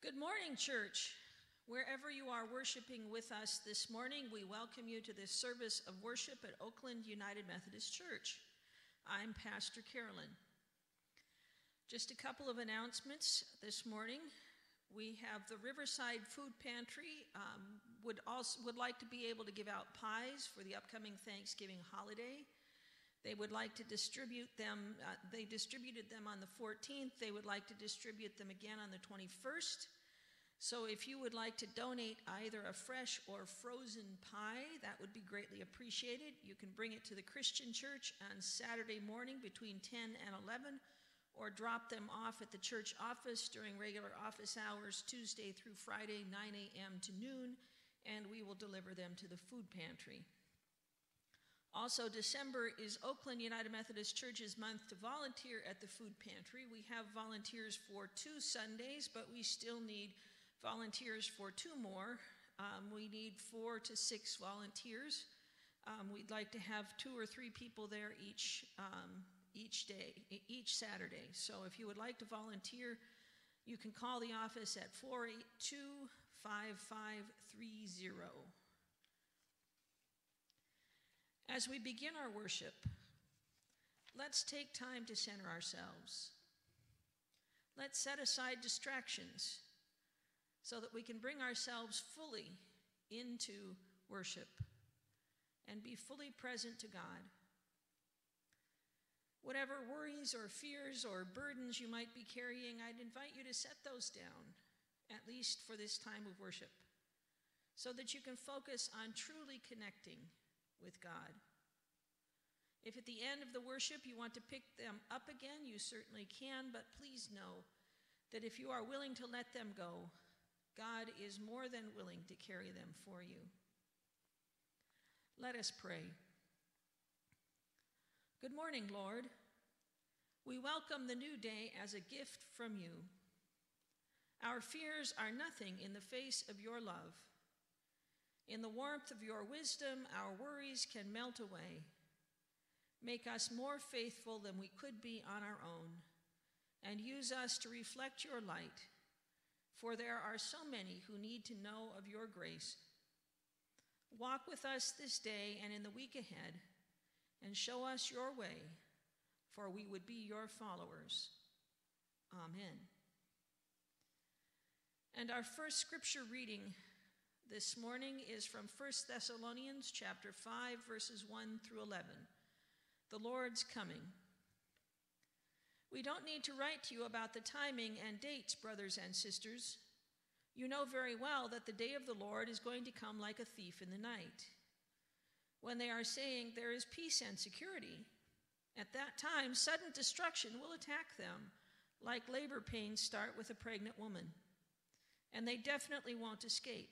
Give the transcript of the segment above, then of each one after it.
Good morning, church. Wherever you are worshiping with us this morning, we welcome you to this service of worship at Oakland United Methodist Church. I'm Pastor Carolyn. Just a couple of announcements this morning. We have the Riverside Food Pantry would like to be able to give out pies for the upcoming Thanksgiving holiday. They would like to distribute them. They distributed them on the 14th. They would like to distribute them again on the 21st. So if you would like to donate either a fresh or frozen pie, that would be greatly appreciated. You can bring it to the Christian Church on Saturday morning between 10 and 11, or drop them off at the church office during regular office hours Tuesday through Friday, 9 a.m. to noon, and we will deliver them to the food pantry. Also, December is Oakland United Methodist Church's month to volunteer at the food pantry. We have volunteers for 2 Sundays, but we still need volunteers for 2 more. We need 4 to 6 volunteers. We'd like to have 2 or 3 people there each Saturday. So if you would like to volunteer, you can call the office at 482-5530. As we begin our worship, let's take time to center ourselves. Let's set aside distractions so that we can bring ourselves fully into worship and be fully present to God. Whatever worries or fears or burdens you might be carrying, I'd invite you to set those down, at least for this time of worship, so that you can focus on truly connecting with God. If at the end of the worship you want to pick them up again, you certainly can, but please know that if you are willing to let them go, God is more than willing to carry them for you. Let us pray. Good morning, Lord. We welcome the new day as a gift from you. Our fears are nothing in the face of your love. In the warmth of your wisdom, our worries can melt away. Make us more faithful than we could be on our own, and use us to reflect your light, for there are so many who need to know of your grace. Walk with us this day and in the week ahead, and show us your way, for we would be your followers. Amen. And our first scripture reading this morning is from 1 Thessalonians chapter 5, verses 1 through 11. The Lord's coming. We don't need to write to you about the timing and dates, brothers and sisters. You know very well that the day of the Lord is going to come like a thief in the night. When they are saying there is peace and security, at that time sudden destruction will attack them, like labor pains start with a pregnant woman, and they definitely won't escape.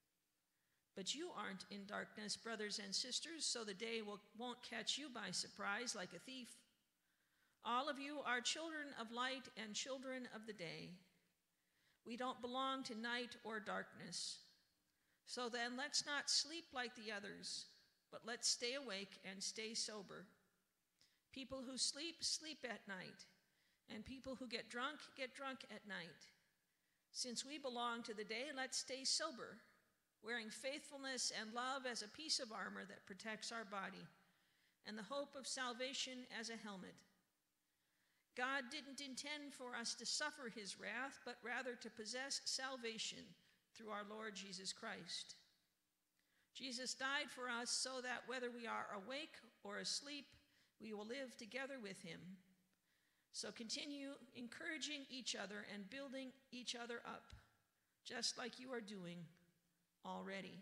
But you aren't in darkness, brothers and sisters, so the day won't catch you by surprise like a thief. All of you are children of light and children of the day. We don't belong to night or darkness. So then let's not sleep like the others, but let's stay awake and stay sober. People who sleep, sleep at night, and people who get drunk at night. Since we belong to the day, let's stay sober, wearing faithfulness and love as a piece of armor that protects our body, and the hope of salvation as a helmet. God didn't intend for us to suffer his wrath, but rather to possess salvation through our Lord Jesus Christ. Jesus died for us so that whether we are awake or asleep, we will live together with him. So continue encouraging each other and building each other up, just like you are doing already.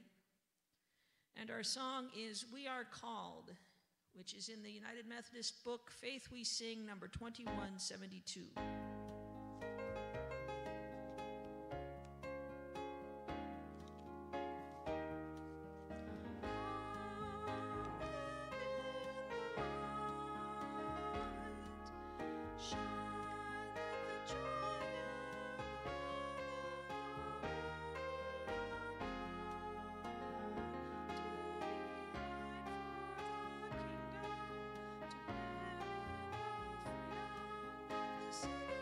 And our song is We Are Called, which is in the United Methodist book, Faith We Sing, number 2172. City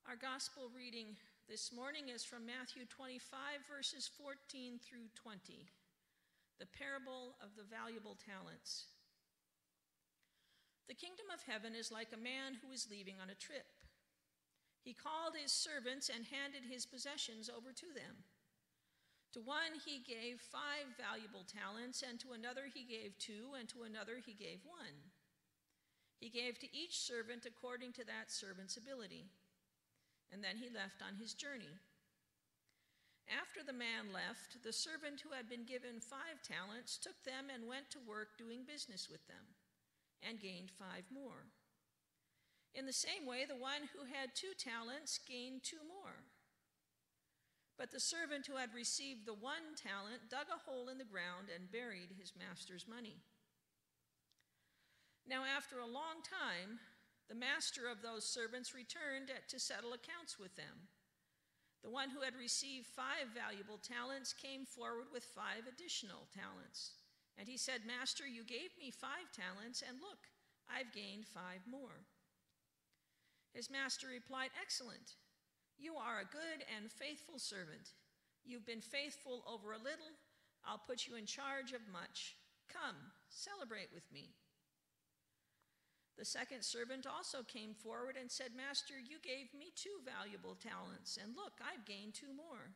Our gospel reading this morning is from Matthew 25, verses 14 through 20, the parable of the valuable talents. The kingdom of heaven is like a man who is leaving on a trip. He called his servants and handed his possessions over to them. To one he gave 5 valuable talents, and to another he gave 2, and to another he gave 1. He gave to each servant according to that servant's ability, and then he left on his journey. After the man left, the servant who had been given 5 talents took them and went to work doing business with them, and gained 5 more. In the same way, the one who had 2 talents gained 2 more. But the servant who had received the 1 talent dug a hole in the ground and buried his master's money. Now, after a long time, the master of those servants returned to settle accounts with them. The one who had received 5 valuable talents came forward with 5 additional talents. And he said, "Master, you gave me 5 talents, and look, I've gained 5 more." His master replied, "Excellent. You are a good and faithful servant. You've been faithful over a little. I'll put you in charge of much. Come, celebrate with me." The second servant also came forward and said, "Master, you gave me 2 valuable talents, and look, I've gained 2 more."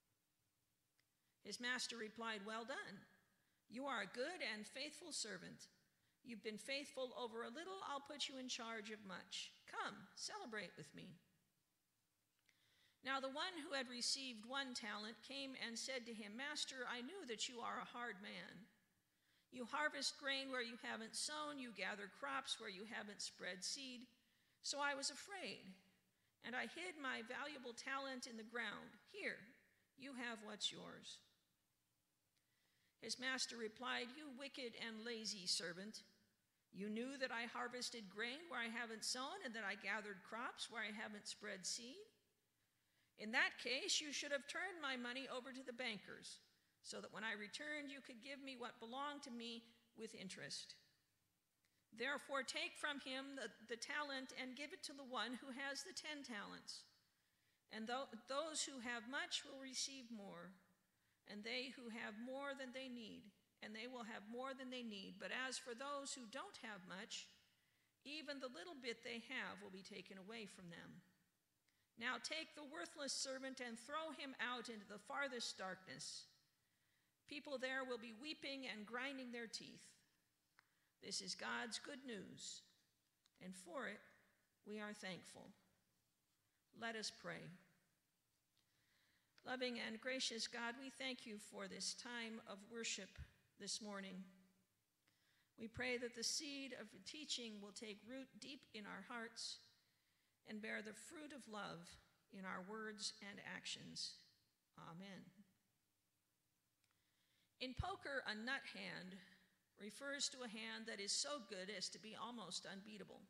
His master replied, "Well done. You are a good and faithful servant. You've been faithful over a little. I'll put you in charge of much. Come, celebrate with me." Now the one who had received 1 talent came and said to him, "Master, I knew that you are a hard man. You harvest grain where you haven't sown, you gather crops where you haven't spread seed. So I was afraid, and I hid my valuable talent in the ground. Here, you have what's yours." His master replied, "You wicked and lazy servant. You knew that I harvested grain where I haven't sown, and that I gathered crops where I haven't spread seed. In that case, you should have turned my money over to the bankers, so that when I returned, you could give me what belonged to me with interest. Therefore, take from him the talent and give it to the one who has the 10 talents. And those who have much will receive more, and they who have more than they need, and they will have more than they need. But as for those who don't have much, even the little bit they have will be taken away from them. Now take the worthless servant and throw him out into the farthest darkness. People there will be weeping and grinding their teeth. This is God's good news, and for it we are thankful. Let us pray. Loving and gracious God, we thank you for this time of worship this morning. We pray that the seed of your teaching will take root deep in our hearts and bear the fruit of love in our words and actions. Amen. In poker, a nut hand refers to a hand that is so good as to be almost unbeatable.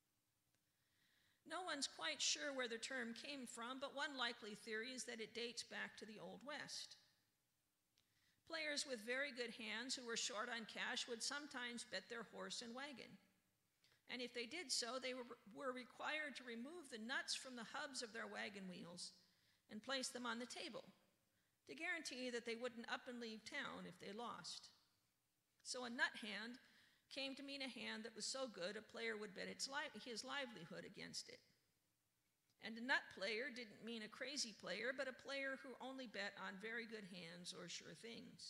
No one's quite sure where the term came from, but one likely theory is that it dates back to the Old West. Players with very good hands who were short on cash would sometimes bet their horse and wagon. And if they did so, they were required to remove the nuts from the hubs of their wagon wheels and place them on the table to guarantee that they wouldn't up and leave town if they lost. So a nut hand came to mean a hand that was so good a player would bet his livelihood against it. And a nut player didn't mean a crazy player, but a player who only bet on very good hands or sure things.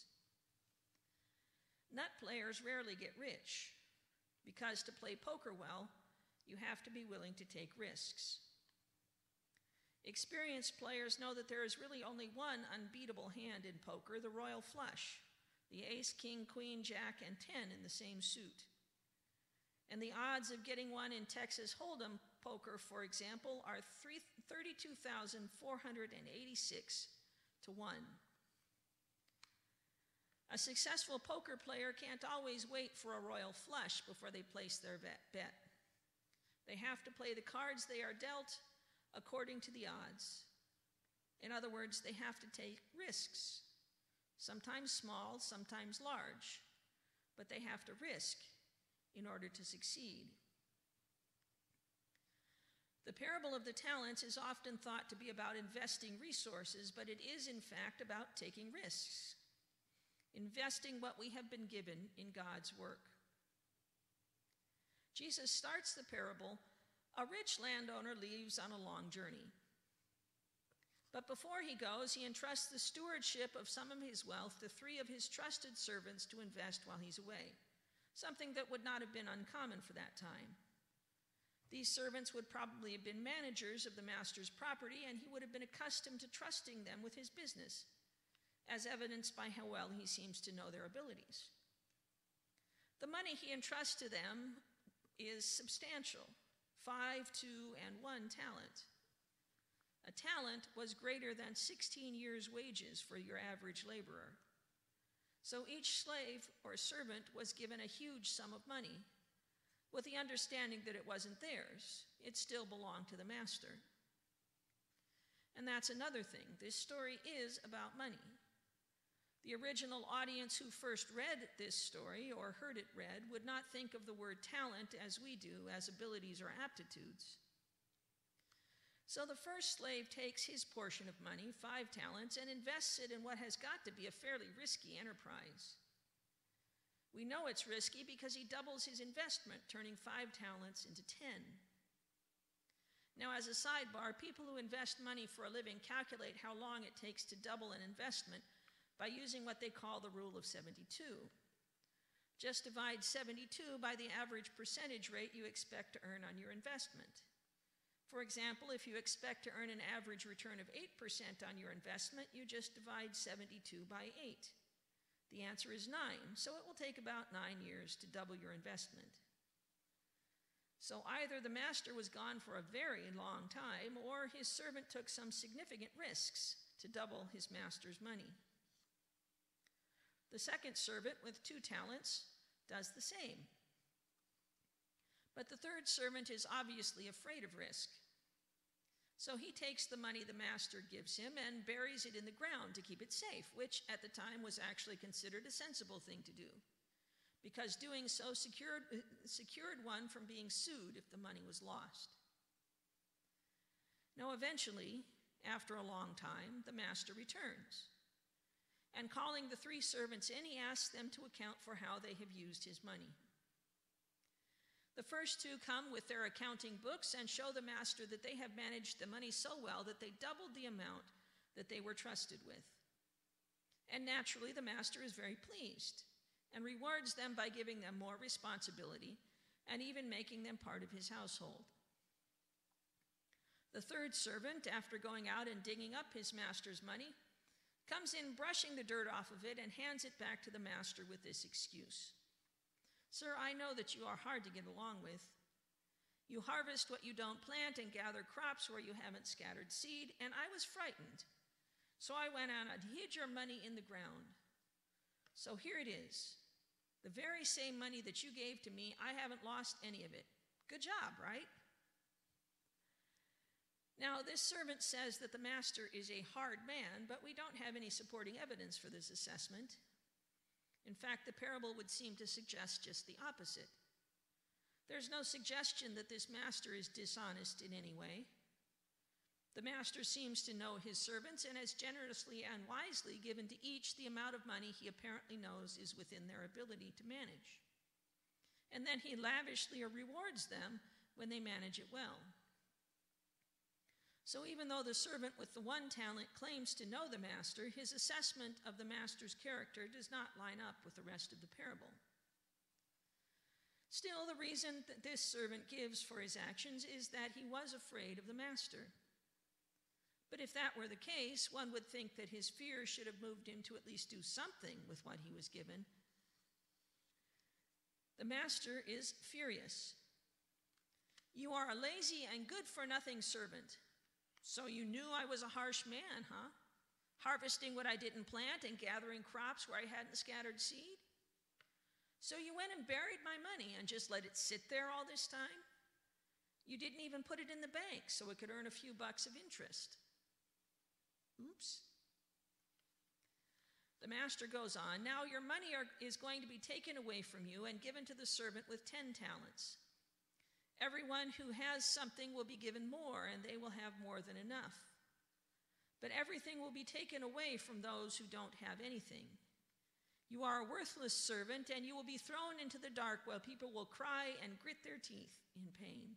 Nut players rarely get rich, because to play poker well, you have to be willing to take risks. Experienced players know that there is really only one unbeatable hand in poker, the royal flush, the ace, king, queen, jack, and 10 in the same suit. And the odds of getting one in Texas Hold'em poker, for example, are 32,486 to 1. A successful poker player can't always wait for a royal flush before they place their bet. They have to play the cards they are dealt according to the odds. In other words, they have to take risks, sometimes small, sometimes large, but they have to risk in order to succeed. The parable of the talents is often thought to be about investing resources, but it is in fact about taking risks, investing what we have been given in God's work. Jesus starts the parable. A rich landowner leaves on a long journey. But before he goes, he entrusts the stewardship of some of his wealth to 3 of his trusted servants to invest while he's away, something that would not have been uncommon for that time. These servants would probably have been managers of the master's property, and he would have been accustomed to trusting them with his business, as evidenced by how well he seems to know their abilities. The money he entrusts to them is substantial, 5, 2, and 1 talent. A talent was greater than 16 years' wages for your average laborer. So each slave or servant was given a huge sum of money, with the understanding that it wasn't theirs. It still belonged to the master. And that's another thing. This story is about money. The original audience who first read this story or heard it read would not think of the word talent as we do, as abilities or aptitudes. So the first slave takes his portion of money, 5 talents, and invests it in what has got to be a fairly risky enterprise. We know it's risky because he doubles his investment, turning 5 talents into 10. Now, as a sidebar, people who invest money for a living calculate how long it takes to double an investment by using what they call the rule of 72. Just divide 72 by the average percentage rate you expect to earn on your investment. For example, if you expect to earn an average return of 8% on your investment, you just divide 72 by 8. The answer is 9, so it will take about 9 years to double your investment. So either the master was gone for a very long time, or his servant took some significant risks to double his master's money. The second servant, with 2 talents, does the same. But the third servant is obviously afraid of risk. So he takes the money the master gives him and buries it in the ground to keep it safe, which at the time was actually considered a sensible thing to do, because doing so secured one from being sued if the money was lost. Now, eventually, after a long time, the master returns. And calling the 3 servants in, he asks them to account for how they have used his money. The first 2 come with their accounting books and show the master that they have managed the money so well that they doubled the amount that they were trusted with. And naturally, the master is very pleased and rewards them by giving them more responsibility and even making them part of his household. The third servant, after going out and digging up his master's money, comes in brushing the dirt off of it and hands it back to the master with this excuse. Sir, I know that you are hard to get along with. You harvest what you don't plant and gather crops where you haven't scattered seed, and I was frightened. So I went out and hid your money in the ground. So here it is. The very same money that you gave to me, I haven't lost any of it. Good job, right? Now, this servant says that the master is a hard man, but we don't have any supporting evidence for this assessment. In fact, the parable would seem to suggest just the opposite. There's no suggestion that this master is dishonest in any way. The master seems to know his servants and has generously and wisely given to each the amount of money he apparently knows is within their ability to manage. And then he lavishly rewards them when they manage it well. So even though the servant with the 1 talent claims to know the master, his assessment of the master's character does not line up with the rest of the parable. Still, the reason that this servant gives for his actions is that he was afraid of the master. But if that were the case, one would think that his fear should have moved him to at least do something with what he was given. The master is furious. You are a lazy and good-for-nothing servant. So you knew I was a harsh man, huh? Harvesting what I didn't plant and gathering crops where I hadn't scattered seed? So you went and buried my money and just let it sit there all this time? You didn't even put it in the bank so it could earn a few bucks of interest. Oops. The master goes on, now your money is going to be taken away from you and given to the servant with 10 talents. Everyone who has something will be given more, and they will have more than enough. But everything will be taken away from those who don't have anything. You are a worthless servant, and you will be thrown into the dark while people will cry and grit their teeth in pain.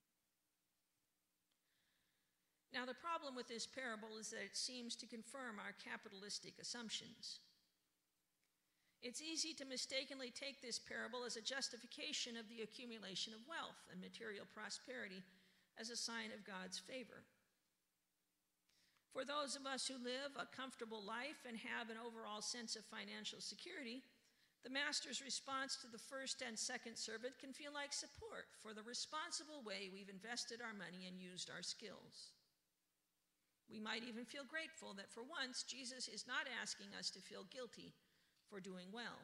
Now, the problem with this parable is that it seems to confirm our capitalistic assumptions. It's easy to mistakenly take this parable as a justification of the accumulation of wealth and material prosperity as a sign of God's favor. For those of us who live a comfortable life and have an overall sense of financial security, the master's response to the first and second servant can feel like support for the responsible way we've invested our money and used our skills. We might even feel grateful that for once Jesus is not asking us to feel guilty for doing well.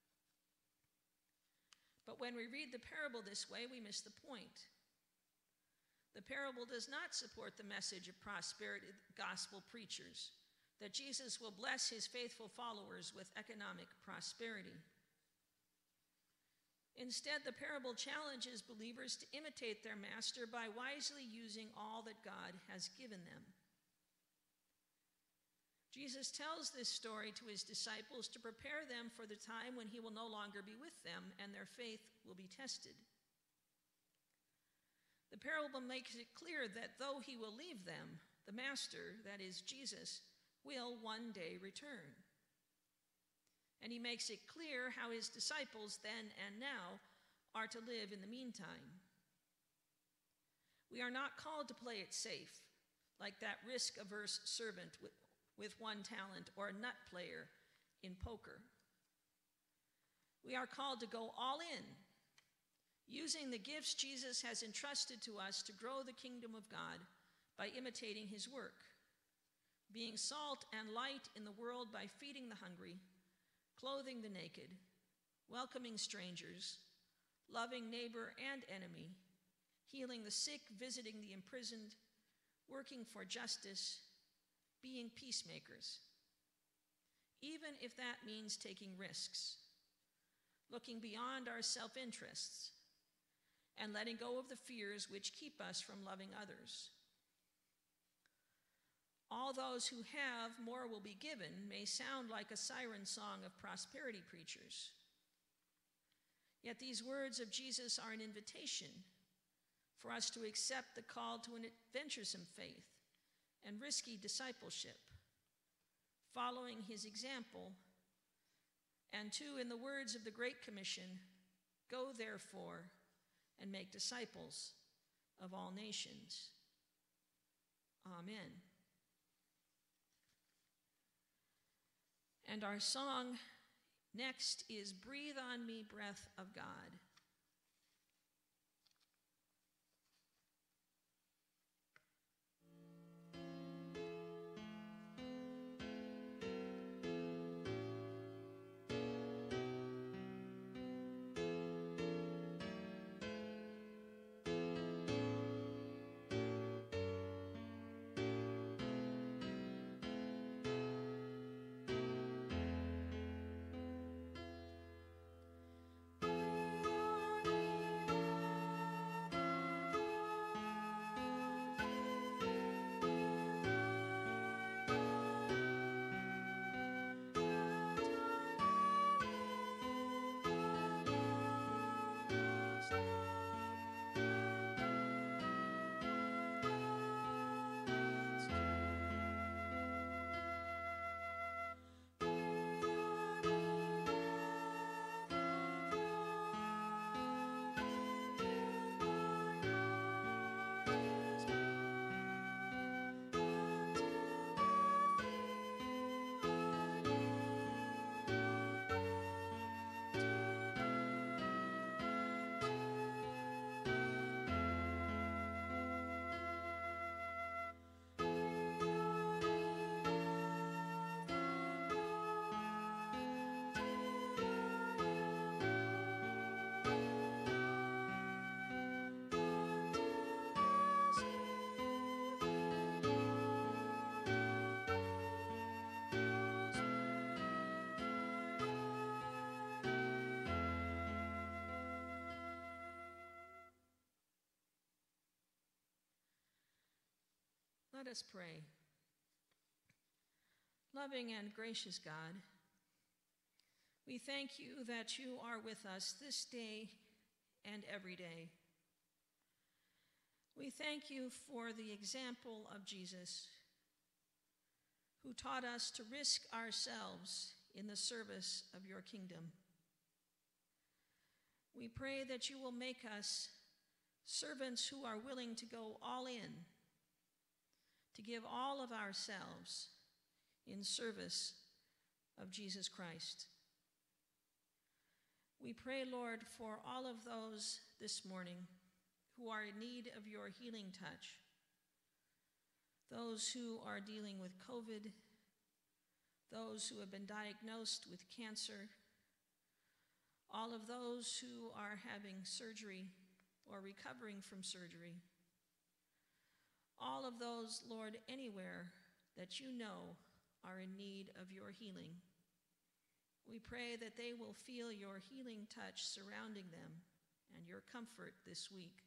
But when we read the parable this way, we miss the point. The parable does not support the message of prosperity gospel preachers, that Jesus will bless his faithful followers with economic prosperity. Instead, the parable challenges believers to imitate their master by wisely using all that God has given them. Jesus tells this story to his disciples to prepare them for the time when he will no longer be with them and their faith will be tested. The parable makes it clear that though he will leave them, the master, that is Jesus, will one day return. And he makes it clear how his disciples then and now are to live in the meantime. We are not called to play it safe, like that risk-averse servant with one talent or a nut player in poker. We are called to go all in, using the gifts Jesus has entrusted to us to grow the kingdom of God by imitating his work, being salt and light in the world by feeding the hungry, clothing the naked, welcoming strangers, loving neighbor and enemy, healing the sick, visiting the imprisoned, working for justice, being peacemakers, even if that means taking risks, looking beyond our self-interests, and letting go of the fears which keep us from loving others. All those who have, more will be given, may sound like a siren song of prosperity preachers. Yet these words of Jesus are an invitation for us to accept the call to an adventuresome faith and risky discipleship, following his example, and to, in the words of the Great Commission, go therefore and make disciples of all nations. Amen. And our song next is Breathe on Me, Breath of God. Let us pray. Loving and gracious God, we thank you that you are with us this day and every day. We thank you for the example of Jesus, who taught us to risk ourselves in the service of your kingdom. We pray that you will make us servants who are willing to go all in, to give all of ourselves in service of Jesus Christ. We pray, Lord, for all of those this morning who are in need of your healing touch, those who are dealing with COVID, those who have been diagnosed with cancer, all of those who are having surgery or recovering from surgery, all of those, Lord, anywhere that you know are in need of your healing. We pray that they will feel your healing touch surrounding them and your comfort this week.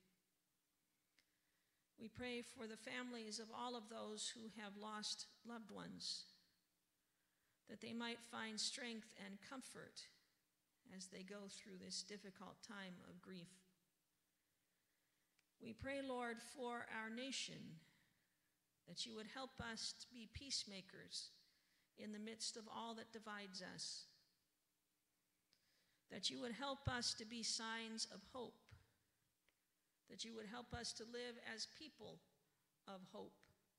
We pray for the families of all of those who have lost loved ones, that they might find strength and comfort as they go through this difficult time of grief. We pray, Lord, for our nation, that you would help us to be peacemakers in the midst of all that divides us, that you would help us to be signs of hope, that you would help us to live as people of hope.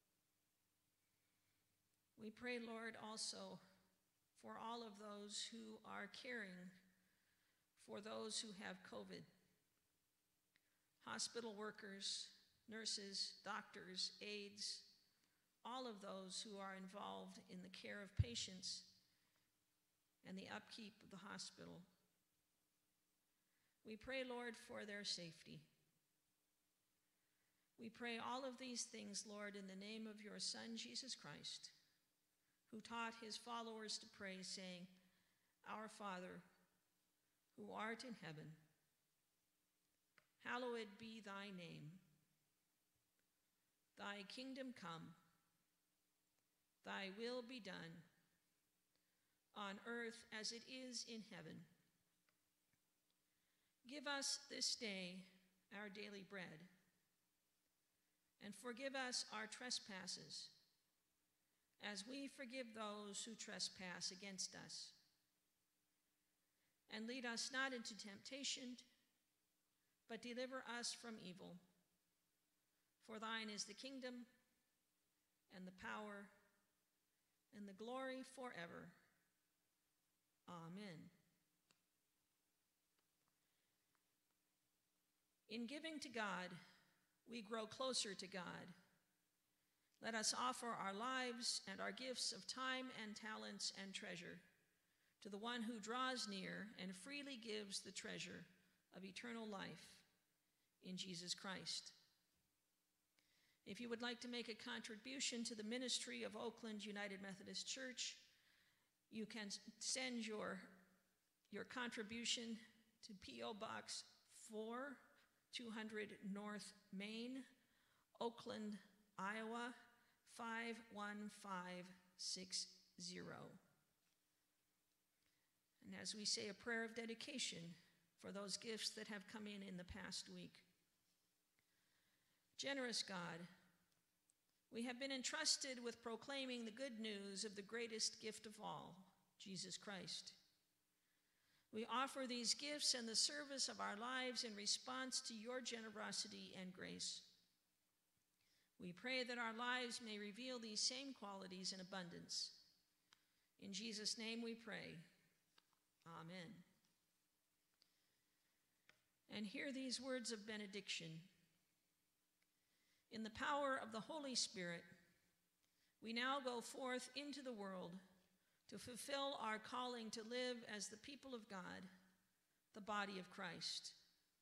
We pray, Lord, also for all of those who are caring for those who have COVID, hospital workers, nurses, doctors, aides, all of those who are involved in the care of patients and the upkeep of the hospital. We pray, Lord, for their safety. We pray all of these things, Lord, in the name of your Son, Jesus Christ, who taught his followers to pray, saying, Our Father, who art in heaven, hallowed be thy name. Thy kingdom come, thy will be done, on earth as it is in heaven. Give us this day our daily bread, and forgive us our trespasses, as we forgive those who trespass against us. And lead us not into temptation, but deliver us from evil. For thine is the kingdom, and the power, and the glory forever. Amen. In giving to God, we grow closer to God. Let us offer our lives and our gifts of time and talents and treasure to the one who draws near and freely gives the treasure of eternal life in Jesus Christ. If you would like to make a contribution to the ministry of Oakland United Methodist Church, you can send your contribution to P.O. Box 4, 200 North Main, Oakland, Iowa, 51560. And as we say a prayer of dedication for those gifts that have come in the past week. Generous God, we have been entrusted with proclaiming the good news of the greatest gift of all, Jesus Christ. We offer these gifts and the service of our lives in response to your generosity and grace. We pray that our lives may reveal these same qualities in abundance. In Jesus' name we pray. Amen. And hear these words of benediction. In the power of the Holy Spirit, we now go forth into the world to fulfill our calling to live as the people of God, the body of Christ.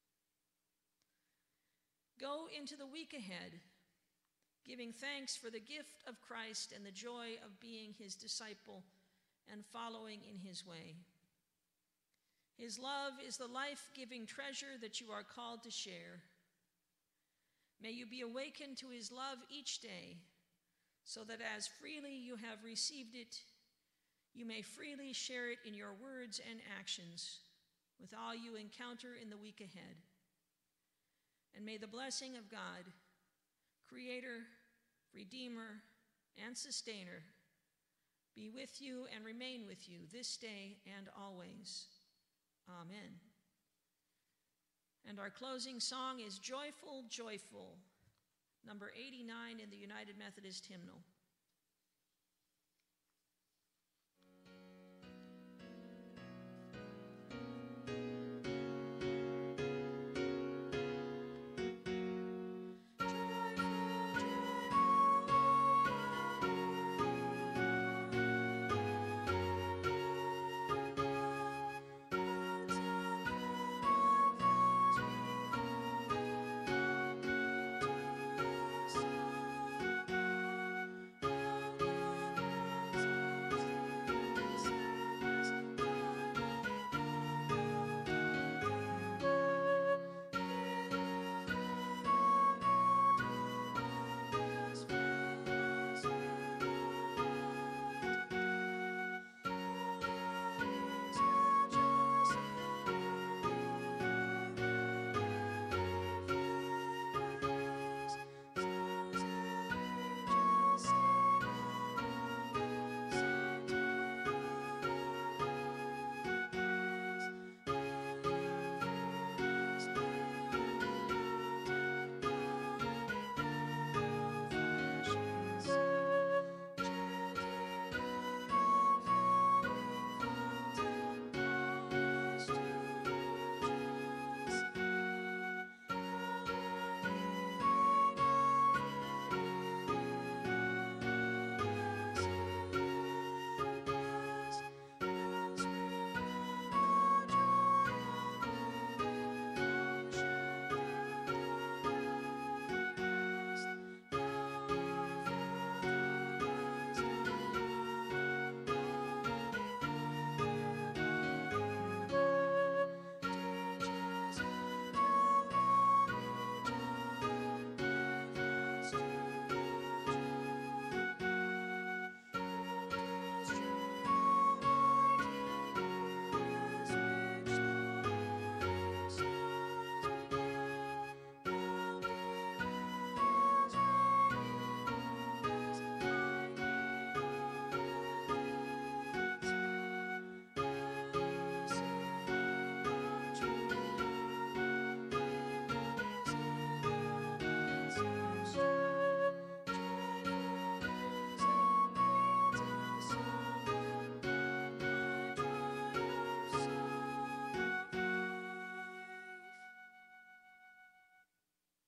Go into the week ahead, giving thanks for the gift of Christ and the joy of being his disciple and following in his way. His love is the life-giving treasure that you are called to share. May you be awakened to his love each day so that as freely you have received it, you may freely share it in your words and actions with all you encounter in the week ahead. And may the blessing of God, Creator, Redeemer, and Sustainer, be with you and remain with you this day and always. Amen. And our closing song is Joyful, Joyful, number 89 in the United Methodist Hymnal.